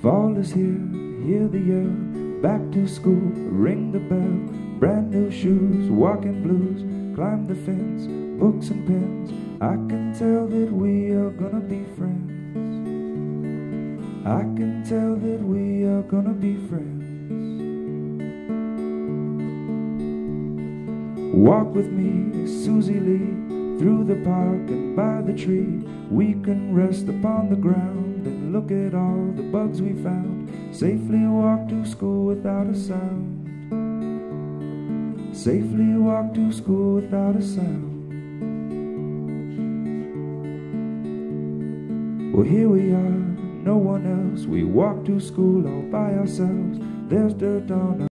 Fall is here, hear the yell. Back to school, ring the bell. Brand new shoes, walking blues. Climb the fence, books and pens. I can tell that we are gonna be friends. I can tell that we are gonna be friends. Walk with me, Susie Lee, through the park and by the tree. We can rest upon the ground and look at all the bugs we found. Safely walk to school without a sound. Safely walk to school without a sound. Well, here we are, no one else. We walk to school all by ourselves. There's dirt on us.